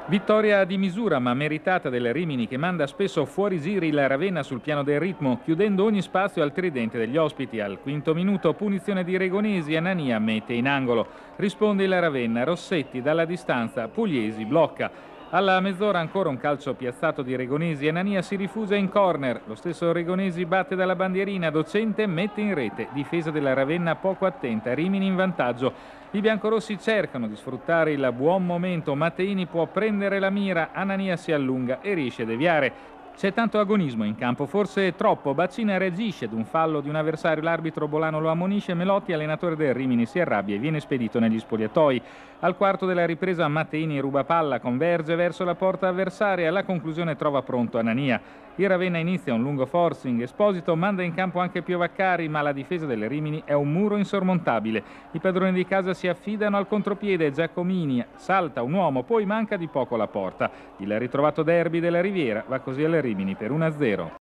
Vittoria di misura ma meritata del Rimini, che manda spesso fuori giri la Ravenna sul piano del ritmo, chiudendo ogni spazio al tridente degli ospiti. Al quinto minuto punizione di Regonesi, Anania mette in angolo. Risponde il Ravenna, Rossetti dalla distanza, Pugliesi blocca. Alla mezz'ora ancora un calcio piazzato di Regonesi, Anania si rifugia in corner. Lo stesso Regonesi batte dalla bandierina, Docente mette in rete. Difesa della Ravenna poco attenta, Rimini in vantaggio. I biancorossi cercano di sfruttare il buon momento, Matteini può prendere la mira, Anania si allunga e riesce a deviare. C'è tanto agonismo in campo, forse troppo. Baccina reagisce ad un fallo di un avversario, l'arbitro Bolano lo ammonisce, Melotti, allenatore del Rimini, si arrabbia e viene spedito negli spogliatoi. Al quarto della ripresa Matteini ruba palla, converge verso la porta avversaria, alla conclusione trova pronto Anania. Il Ravenna inizia un lungo forcing, Esposito manda in campo anche Piovaccari, ma la difesa del Rimini è un muro insormontabile. I padroni di casa si affidano al contropiede, Giacomini salta un uomo, poi manca di poco la porta. Il ritrovato derby della Riviera va così al Rimini per 1-0.